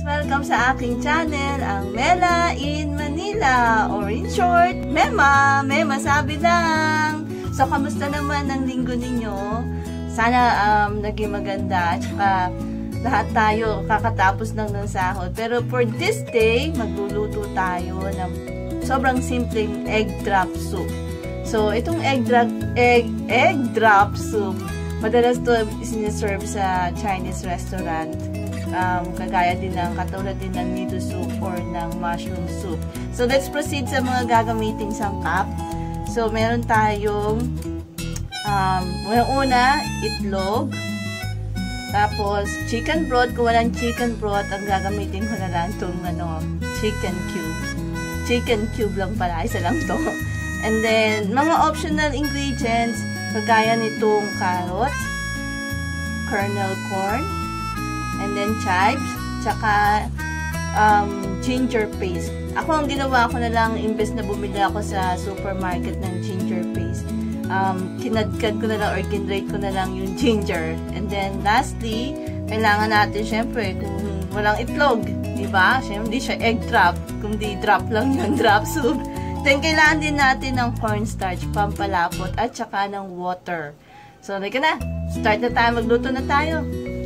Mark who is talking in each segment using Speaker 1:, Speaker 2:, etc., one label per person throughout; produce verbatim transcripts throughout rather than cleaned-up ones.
Speaker 1: Welcome sa aking channel, ang Mela in Manila, or in short, MEMA, MEMA sabi lang. So, kamusta naman ang linggo ninyo? Sana um, naging maganda, at saka lahat tayo kakatapos lang ng sahod. Pero for this day, magluluto tayo ng sobrang simpleng egg drop soup. So, itong egg drop, egg, egg drop soup, madalas to siniserve sa Chinese restaurant. Um, kagaya din ng, katulad din ng noodle soup or ng mushroom soup. So, let's proceed sa mga gagamiting sangkap. So, meron tayong um, una, itlog. Tapos, chicken broth. Kung walang chicken broth, ang gagamitin ko na lang itong ano, chicken cubes. Chicken cube lang pala, isa lang to. And then, mga optional ingredients, kagaya nitong carrots, kernel corn, and then chives, tsaka um, ginger paste. Ako, ang ginawa ko na lang, imbes na bumili ako sa supermarket ng ginger paste, um, kinadkad ko na lang or kinrate ko na lang yung ginger. And then, lastly, kailangan natin, syempre, kung walang itlog, diba? Syempre, hindi siya egg drop, kundi drop lang yung drop soup. Then, kailangan din natin ng cornstarch, pampalapot, at saka ng water. So, like na, start na tayo, magluto na tayo.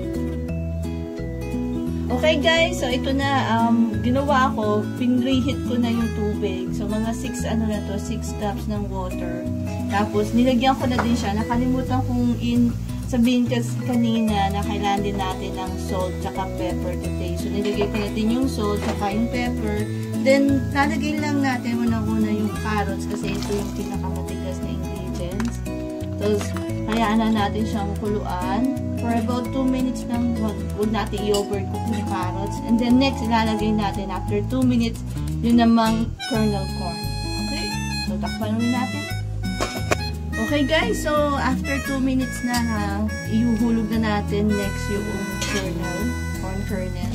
Speaker 1: Okay guys, so ito na, um, ginawa ko, pinreheat ko na yung tubig. So mga six ano na to, six cups ng water. Tapos nilagyan ko na din siya. Nakalimutan kong in sabihin kasi kanina na kailangan din natin ng salt tsaka pepper to taste. So nilagay ko na din yung salt tsaka yung pepper. Then lalagay lang natin muna-una yung carrots kasi ito yung pinakamatigas na ingredients. Tapos hayaan na natin siyang kuluan for about two minutes lang. Huwag natin i-overcook yung carrots. And then next, ilalagay natin after two minutes yun namang kernel corn. Okay? So, takpan ulit natin. Okay guys, so after two minutes na, na ihuhulog na natin next yung kernel, corn kernel.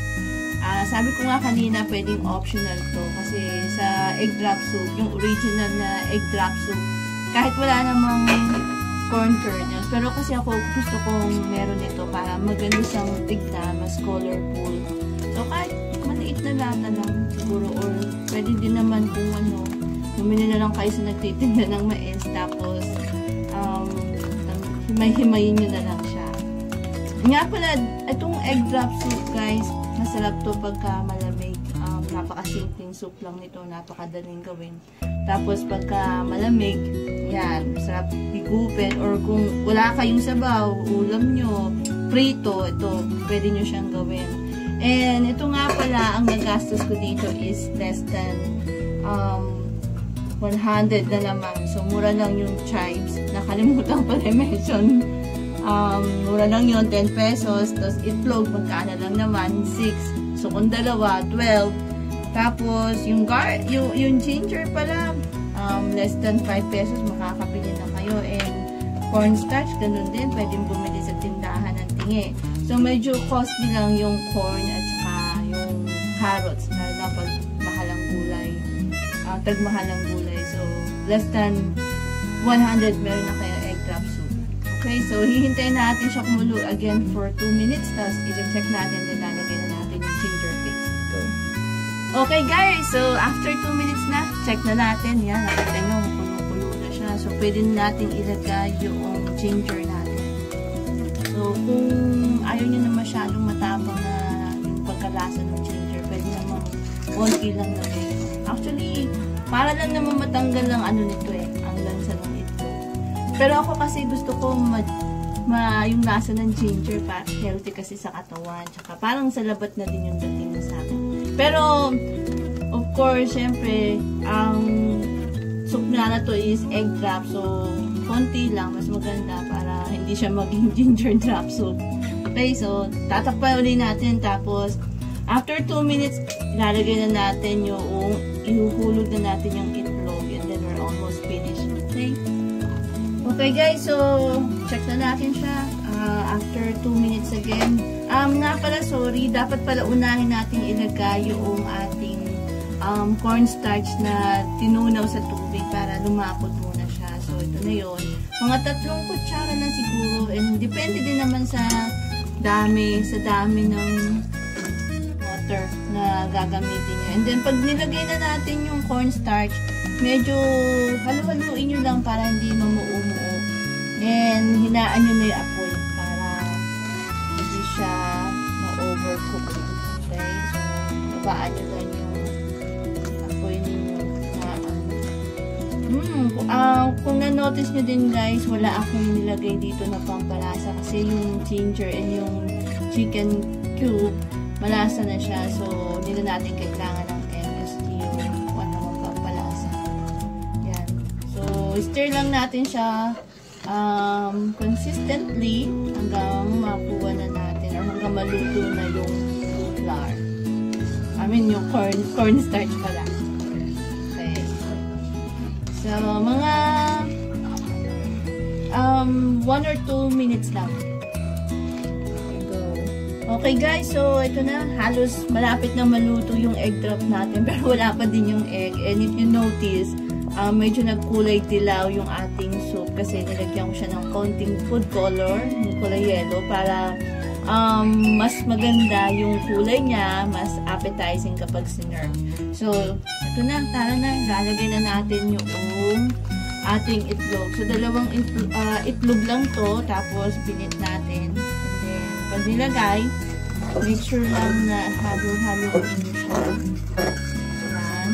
Speaker 1: Uh, sabi ko nga kanina, pwedeng optional to kasi sa egg drop soup, yung original na egg drop soup, kahit wala namang corn kernels. Pero kasi ako gusto kong meron ito para maganda siyang tignan, mas colorful. So kahit maliit na lata lang siguro, or pwede din naman kung ano, bumili na lang kayo sa nagtitinda ng mais, tapos um, himay-himayin nyo na lang siya. Nga pala, itong egg drop soup guys, masarap to pagka malamig. Um, napakasimpleng soup lang nito, napakadaling gawin. Tapos pagka malamig, yan, masarap higupin, or kung wala kayong sabaw, ulam nyo, prito, ito, pwede nyo siyang gawin. And ito nga pala, ang nagastos ko dito is less than um, one hundred na naman. So, mura lang yung chives. Nakalimutan ko na mention. Um, mura lang yun, ten pesos. Tapos itlog, magkano lang naman, six. So, kung dalawa, twelve. Tapos, yung, gar yung, yung ginger pala, um, less than five pesos, makakabili na kayo. And cornstarch, ganun din, pwedeng bumili sa tindahan ng tingi. So, medyo costly lang yung corn at saka yung carrots, na na pag mahalang gulay. Uh, tagmahalang gulay. So, less than one hundred, meron na kayo egg drop soup. Okay, so, hihintayin natin siya kumulo again for two minutes. Tapos, i-check natin, din lalagay na natin yung ginger paste. Go. Okay guys, so after two minutes na, check na natin. Yan, nakita nyo, kulo-kulo na siya. So, pwede natin ilagay yung ginger natin. So, kung ayaw nyo na masyadong matapang na yung pagkalasa ng ginger, pwede naman konti lang lagay. Actually, para lang naman matanggal lang ano nito eh, ang lansa ng ito. Pero ako kasi gusto ko ma, ma yung lasa ng ginger, pa healthy kasi sa katawan. Tsaka parang sa labat na din yung dating sa akin. Pero, of course, syempre, ang soup na na to is egg drop. So, konti lang, mas maganda para hindi siya maging ginger drop soup. Okay, so, tatakpan ulit natin. Tapos, after two minutes, ilalagay na natin yung, ihuhulog na natin yung itlog. And then, we're almost finished. Okay? Okay, guys, so, check na natin siya. Uh, after two minutes again. Um, nga pala, sorry, dapat pala unahin natin ilagay yung ating um, cornstarch na tinunaw sa tubig para lumapot muna siya. So, ito na yun. Mga tatlong kutsara na siguro. And depende din naman sa dami, sa dami ng gagamitin nyo. And then, pag nilagay na natin yung cornstarch, medyo halu-haluin nyo lang para hindi mamuumuo. And, hinaan nyo na yung apoy para hindi siya ma-overcook. Okay? So, babaan nyo lang yung apoy ninyo. Hmm, uh, kung na-notice nyo din guys, wala akong nilagay dito na pampalasa kasi yung ginger and yung chicken cube, malasa na siya. So, hindi na natin kailangan ng M S G yung ano, pampalasa. Yan. So, stir lang natin siya um, consistently hanggang makuha na natin or hanggang maluto na yung flour. I mean, yung corn, cornstarch pala. Okay. So, mga um, one or two minutes lang. Okay guys, so ito na, halos malapit na maluto yung egg drop natin pero wala pa din yung egg. And if you notice, um, medyo nagkulay dilaw yung ating soup kasi nilagyan ko siya ng konting food color, yung kulay yellow, para um, mas maganda yung kulay niya, mas appetizing kapag sinerve. So, ito na, tara na, lalagay na natin yung ating itlog. So, dalawang itlog, uh, itlog lang to, tapos binit natin. Pag nilagay, make sure lang na halo-halo nyo siya. Ayan.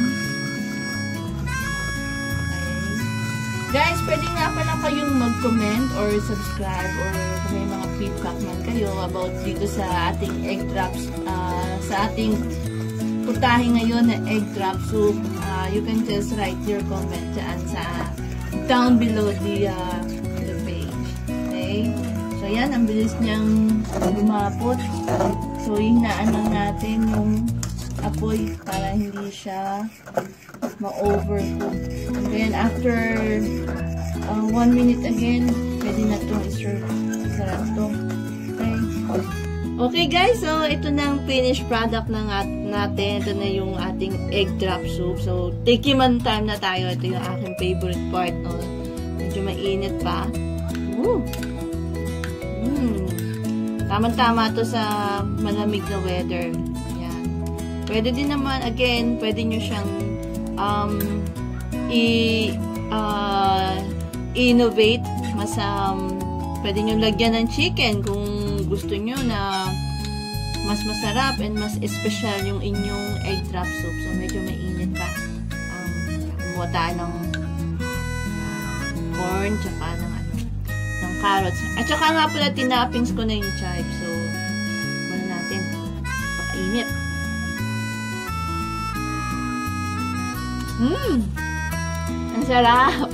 Speaker 1: Okay. Guys, pwede nga pala kayong mag-comment or subscribe or kung may mga feedback man kayo about dito sa ating egg drops, uh, sa ating putahe ngayon na egg drop soup. Uh, you can just write your comment dyan sa down below the, uh, the page. Okay? So, yan, ang bilis niyang lumapot. So, hinaan lang natin yung apoy para hindi siya ma-overcook. And then, after uh, one minute again, pwede na itong i-serve. Sarap ito. Okay. Okay, guys. So, ito na ang finished product ng natin. Ito na yung ating egg drop soup. So, taking man time na tayo. Ito yung aking favorite part. No? Medyo mainit pa. Woo! Hmm. Tama-tama to sa malamig na weather. Yan. Pwede din naman, again, pwede nyo siyang um, i, uh, innovate. Mas, um, pwede nyo lagyan ng chicken kung gusto nyo na mas masarap and mas espesyal yung inyong egg drop soup. So, medyo mainit pa. Um, kumuha tayo ng uh, corn, tsaka ng carrots. At saka nga pala, tinappings ko na yung chive. So, wala natin. Pakainit. Mmm! Ang sarap!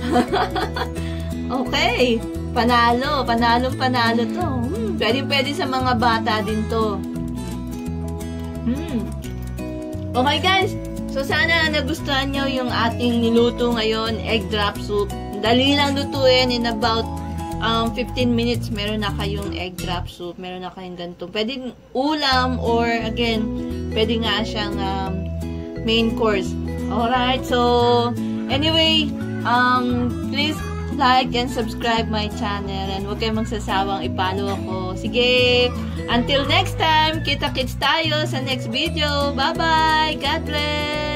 Speaker 1: Okay. Panalo. Panalo, panalo to. Mm, pwede, pwede sa mga bata din to. Mm. Okay guys. So, sana nagustuhan nyo yung ating niluto ngayon, egg drop soup. Dali lang lutuin in about Um, fifteen minutes, meron na kayong egg drop soup, meron na kayong ganito. Pwedeng ulam or again, pwede nga siyang um, main course. Alright, so anyway, um, please like and subscribe my channel and huwag kayong magsasawang i-follow ako. Sige, until next time, kita-kits tayo sa next video. Bye-bye! God bless!